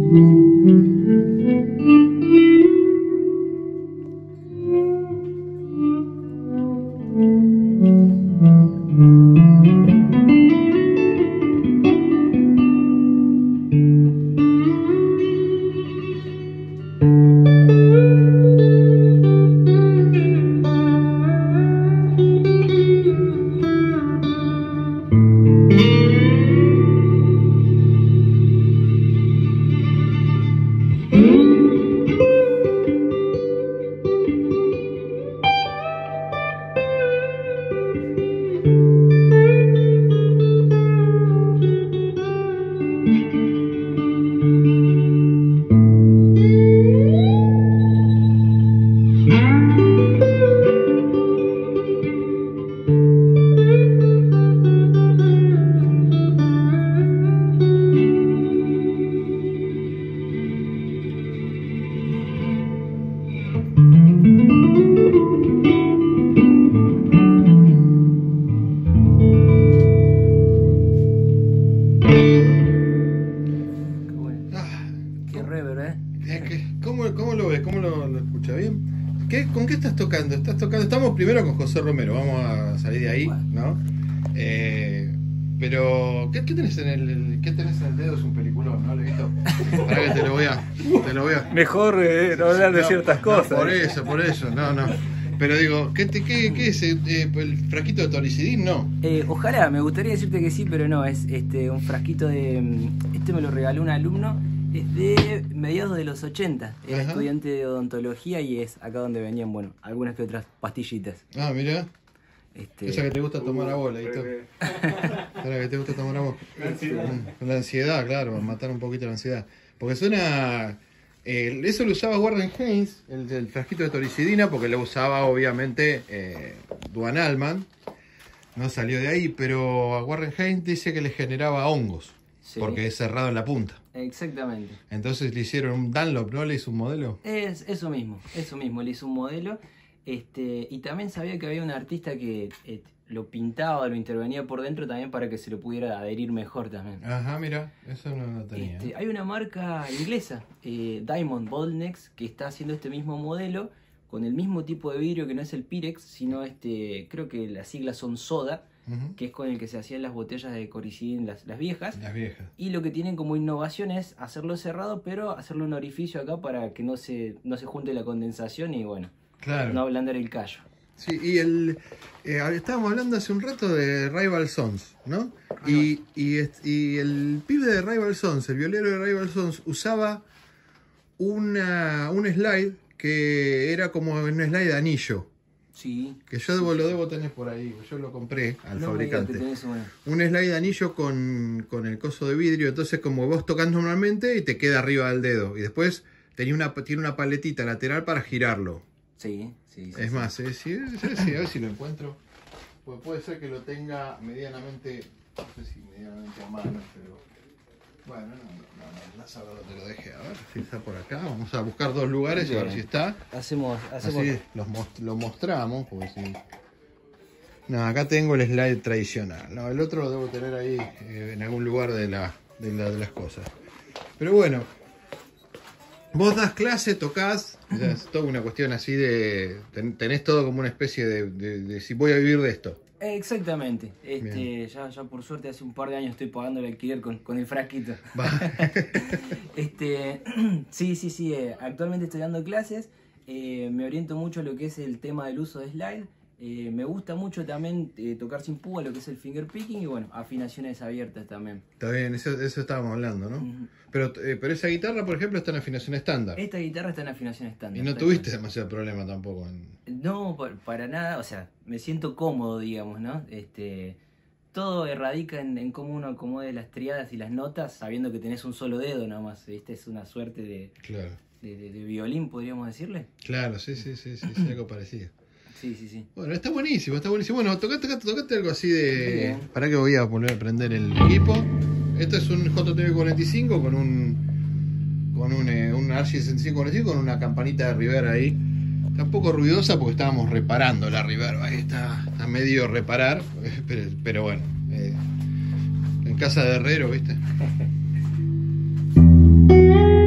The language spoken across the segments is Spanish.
¿Cómo lo ves? ¿Cómo lo escuchas? ¿Bien? ¿Con qué estás tocando? Estamos primero con José Romero, vamos a salir de ahí, ¿no? Pero, ¿qué tenés en el dedo? Es un peliculón, ¿no? ¿Lo he visto? Para que te lo voy a... Mejor no hablar de ciertas cosas. No, por eso, no. Pero digo, ¿qué es? ¿El frasquito de Tolicidin? No. Ojalá, me gustaría decirte que sí, pero no, es un frasquito de... Este me lo regaló un alumno, es de mediados de los 80. Era estudiante de odontología y es acá donde venían, bueno, algunas que otras pastillitas. Ah, mira. Esa que te gusta tomar a vos, ¿listo? Esa que te gusta tomar a vos. La ansiedad, claro, para matar un poquito la ansiedad. Porque suena... eso lo usaba Warren Haynes, el frasquito de Tolicidina, porque lo usaba obviamente Duane Allman. No salió de ahí, pero a Warren Haynes dice que le generaba hongos. Sí. Porque es cerrado en la punta. Exactamente. Entonces le hicieron un Dunlop, ¿no? Le hizo un modelo. Es eso mismo, le hizo un modelo. Y también sabía que había un artista que lo pintaba, lo intervenía por dentro también para que se lo pudiera adherir mejor también. Ajá, mira, eso no lo tenía. Hay una marca inglesa, Diamond Boldnex, que está haciendo este mismo modelo con el mismo tipo de vidrio, que no es el Pyrex, sino creo que las siglas son Soda, que es con el que se hacían las botellas de Coricidin, las viejas. Las viejas. Y lo que tienen como innovación es hacerlo cerrado, pero hacerle un orificio acá para que no se junte la condensación y bueno, claro, no ablandar el callo. Sí, y estábamos hablando hace un rato de Rival Sons, ¿no? Y el pibe de Rival Sons, el violero de Rival Sons, usaba un slide que era como un slide de anillo. Sí. Que yo lo debo tener por ahí, yo lo compré al fabricante. Un slide de anillo con el coso de vidrio, entonces como vos tocas normalmente y te queda arriba del dedo. Y después tiene una paletita lateral para girarlo. Sí. Es más, a ver si lo encuentro. Pues puede ser que lo tenga medianamente, no sé si medianamente a mano, pero bueno, no sabrá dónde lo dejé. A ver si está por acá. Vamos a buscar dos lugares y a ver si está. Hacemos. Así lo mostramos. Porque si... No, acá tengo el slide tradicional. No, el otro lo debo tener ahí en algún lugar de las cosas. Pero bueno. Vos das clase, tocás, o sea, es toda una cuestión así de... Tenés todo como una especie de si voy a vivir de esto. Exactamente. Ya por suerte hace un par de años estoy pagando el alquiler con el frasquito. Sí. Actualmente estoy dando clases. Me oriento mucho a lo que es el tema del uso de slide. Me gusta mucho también tocar sin púa, lo que es el finger picking y bueno, afinaciones abiertas también. Está bien, eso estábamos hablando, ¿no? Pero esa guitarra, por ejemplo, está en afinación estándar. Esta guitarra está en afinación estándar. Y no tuviste demasiado problema tampoco. No, para nada, o sea, me siento cómodo, digamos, ¿no? Todo radica en cómo uno acomode las triadas y las notas, sabiendo que tenés un solo dedo nomás, ¿viste? Es una suerte de violín, podríamos decirle. Claro, sí, algo parecido. Sí. Bueno, está buenísimo. Bueno, tocate algo así de... Para que voy a volver a prender el equipo. Esto es un JTB45 con un RG6545 con una campanita de reverb ahí. Está un poco ruidosa porque estábamos reparando la reverb. Ahí está medio reparar, pero bueno. En casa de herrero, ¿viste?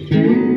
Chao.